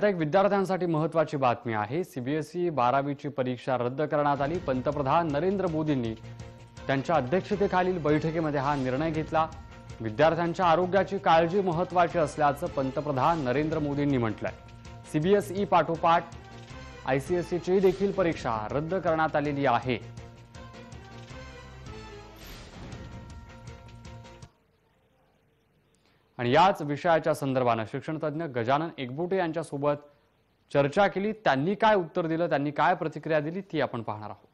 आता एक विद्यार्थ्यांसाठी महत्त्वाची बातमी आहे। सीबीएसई 12वीची परीक्षा रद्द करण्यात आली। पंतप्रधान नरेंद्र मोदींनी त्यांच्या अध्यक्षतेखालील बैठकीमध्ये हा निर्णय घेतला। विद्यार्थ्यांच्या आरोग्याची काळजी महत्त्वाची असल्याचं पंतप्रधान नरेंद्र मोदींनी म्हटलंय। सीबीएसई पाठोपाठ आयसीएसईची देखील परीक्षा रद्द करण्यात आलेली आहे। आणि याच विषयाच्या संदर्भाने शिक्षणतज्ञ गजानन एकबोटे यांच्यासोबत चर्चा केली। त्यांनी काय उत्तर दिलं, त्यांनी काय प्रतिक्रिया दिली ती आपण पाहणार आहोत।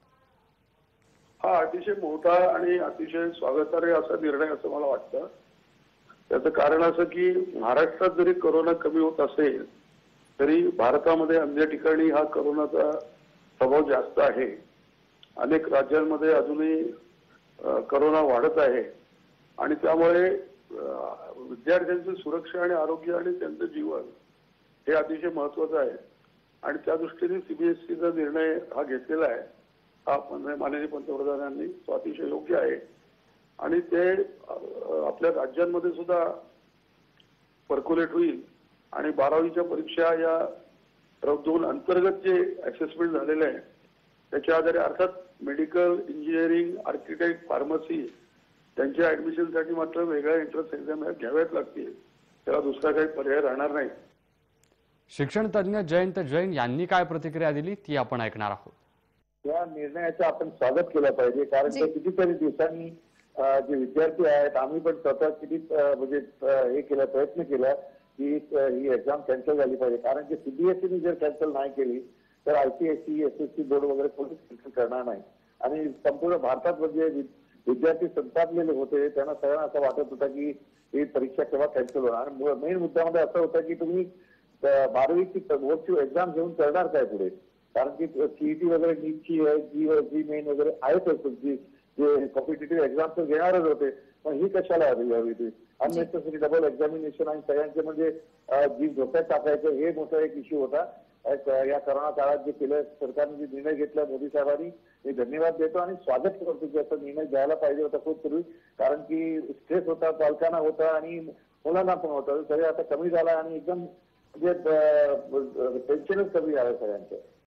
हा अतिशय मोठा आणि अतिशय स्वागतार्ह असा निर्णय असं मला वाटतं। त्याचं कारण असं की महाराष्ट्रात जरी कोरोना कमी होत असेल तरी भारतामध्ये अन्य ठिकाणी हा कोरोनाचा प्रभाव जास्त आहे। अनेक राज्यांमध्ये अजूनही कोरोना वाढत आहे आणि त्यामुळे विद्यार्थ्यांची सुरक्षा आणि आरोग्य आणि त्यांचं जीवन हे अतिशय महत्त्वाचं आहे आणि त्या दृष्टीने सीबीएसईचा निर्णय हा घेतलेला आहे। हा माननीय पंतप्रधानांनी तो अतिशय योग्य आहे आणि ते आपल्या राज्यांमध्ये सुद्धा पर्क्युलेट होईल आणि 12वीच्या परीक्षा या दोन अंतर्गत जे असेसमेंट झालेले आहे त्याच्या आधारे अर्थात मेडिकल, इंजिनिअरिंग, आर्किटेक्ट, फार्मसी त्यांच्या ऍडमिशनसाठी मात्र वेगळ्या एंट्रन्स एक्झाम घ्याव्याच लागतील। त्याला दुसरा काही पर्याय राहणार नाही। शिक्षण तज्ञ जयंत जैन यांनी काय प्रतिक्रिया दिली ती आपण ऐकणार आहोत। या निर्णयाचं आपण स्वागत केलं पाहिजे कारण कितीतरी दिवसांनी जे विद्यार्थी आहेत आम्ही पण स्वतः किती म्हणजे हे केलं प्रयत्न केला की ही एक्झाम कॅन्सल झाली पाहिजे कारण की सीबीएसईने जर कॅन्सल नाही केली तर आयसीएसई, एसएससी बोर्ड वगैरे कोणीच कॅन्सल करणार नाही आणि संपूर्ण भारतात म्हणजे विद्यार्थी संतापलेले होते। त्यांना सगळ्यांना असं वाटत होतं की ही परीक्षा केव्हा कॅन्सल होणार आणि मेन मुद्द्यामध्ये असं होतं की तुम्ही 12वीची बोर्डची एक्झाम घेऊन करणार काय पुढे कारण की सीईटी वगैरे नीटची आहे, जी मेन वगैरे आहेतच तुमची जे कॉम्पिटिटिव्ह एक्झाम तर घेणारच होते पण ही कशाला हवी ती अननेसेसरी डबल एक्झामिनेशन आणि सगळ्यांचे म्हणजे जीव धोक्यात टाकायचं हे मोठा एक इश्यू होता। या कोरोना काळात जे केलं सरकारने जे निर्णय घेतला मोदी साहेबांनी मी धन्यवाद देतो आणि स्वागत करतो की असा निर्णय घ्यायला पाहिजे होता खूप पूर्वी कारण की स्ट्रेस होता, पालकांना होता आणि मुलांना पण होता तरी आता कमी झाला आणि एकदम म्हणजे टेन्शनच कमी झालं सगळ्यांचं।